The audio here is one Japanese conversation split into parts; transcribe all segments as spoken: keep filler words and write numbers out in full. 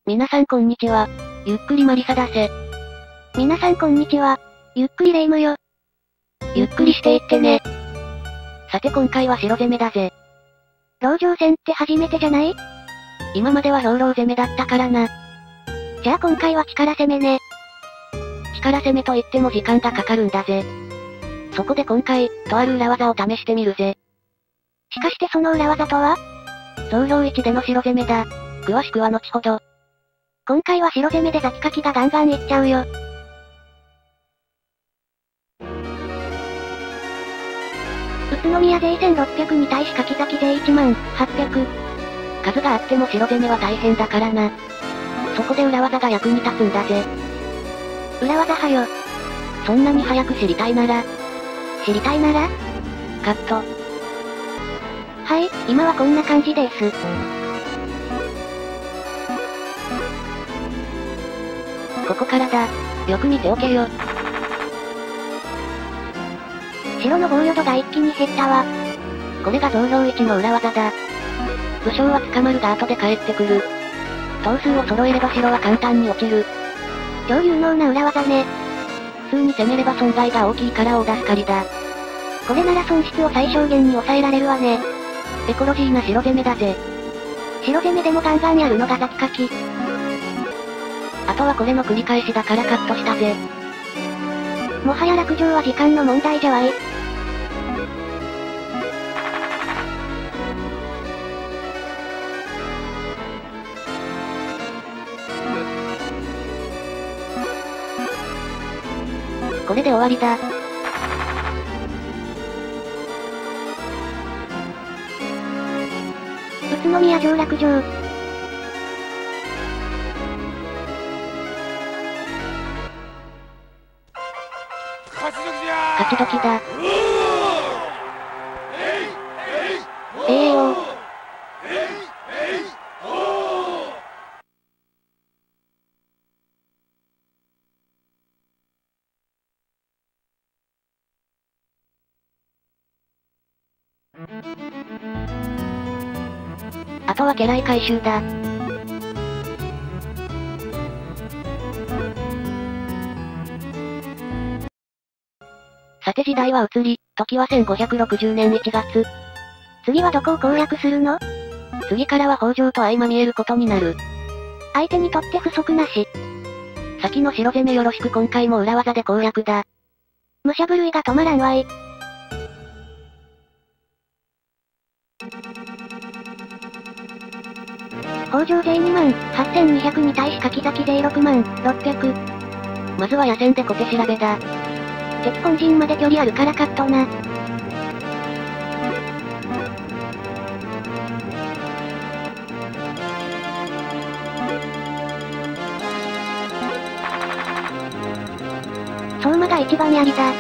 皆さんこんにちは。ゆっくりマリサだぜ。 皆さんこんにちは。ゆっくりレ夢ムよ。 ゆっくりしていってね。さて今回は城攻めだぜ。 籠城戦って初めてじゃない？ 今までは兵糧攻めだったからな。 じゃあ今回は力攻めね。 力攻めといっても時間がかかるんだぜ。そこで今回、とある裏技を試してみるぜ。 しかしてその裏技とは？ 総評いちでの城攻めだ。詳しくは後ほど。 今回は城攻めでザキカキがガンガンいっちゃうよ。宇都宮勢せんろっぴゃくに対し柿崎勢いちまんはっぴゃく。 数があっても城攻めは大変だからな。そこで裏技が役に立つんだぜ。 裏技はよ。 そんなに早く知りたいなら。 知りたいなら？ カット。 はい、今はこんな感じです。 ここからだ。よく見ておけよ。 城の防御度が一気に減ったわ。 これが総評いちの裏技だ。武将は捕まるが後で帰ってくる。頭数を揃えれば城は簡単に落ちる。 超有能な裏技ね。 普通に攻めれば損害が大きいから大助かりだ。 これなら損失を最小限に抑えられるわね。 エコロジーな城攻めだぜ。 城攻めでもガンガンやるのがザキカキ。 あとはこれの繰り返しだからカットしたぜ。 もはや落城は時間の問題じゃわい。 これで終わりだ。 宇都宮城落城。 勝ち時だ。 ええよ。 あとは家来回収だ。さて時代は移り、時はせんごひゃくろくじゅうねんいちがつ。 次はどこを攻略するの？ 次からは北条と相まみえることになる。 相手にとって不足なし。 先の城攻めよろしく今回も裏技で攻略だ。 武者震いが止まらんわい。北条勢にまんはっせんにひゃくに対し柿崎勢ろくまんろっぴゃく。 まずは野戦で小手調べだ。 敵本陣まで距離あるからカットな。相馬が一番やりだ。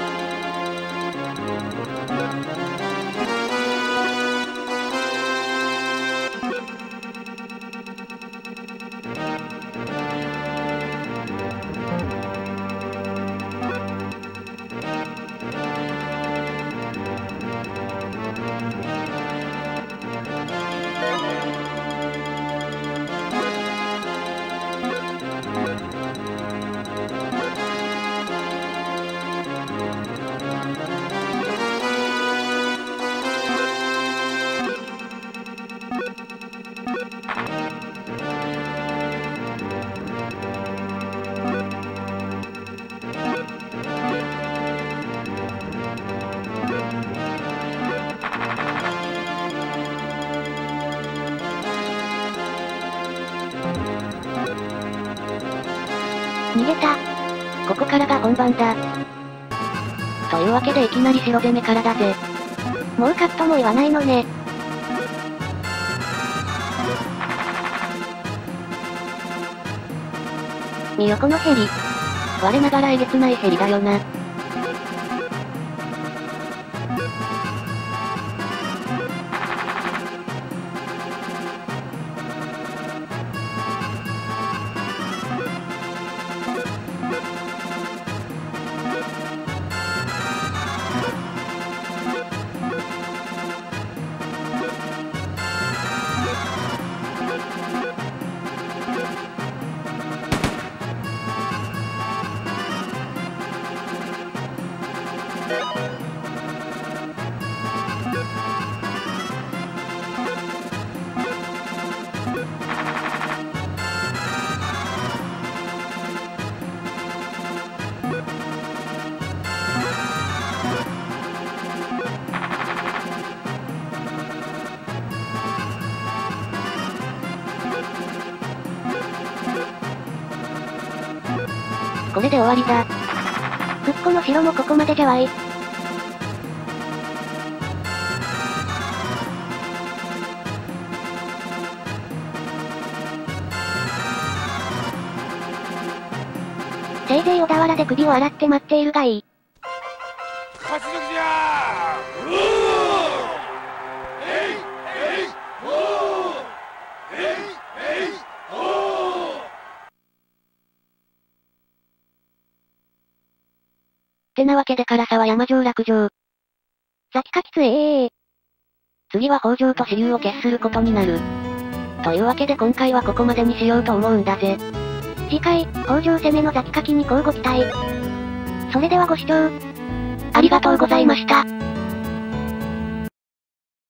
逃げた。 ここからが本番だ。というわけでいきなり城攻めからだぜ。 もうカットも言わないのね。 見よこのヘリ。我ながらえげつないヘリだよな。 これで終わりだ。 復古の城もここまでじゃわい。せいぜい小田原で首を洗って待っているがいい。 勝ち時じゃー。うおー。えいえいおー。えいえいおー。 ってなわけで唐沢山城落城。 先かきつえー。 次は北条と支流を決することになる。というわけで今回はここまでにしようと思うんだぜ。 次回、北条攻めのザキカキに乞うご期待。それではご視聴、 ありがとうございました。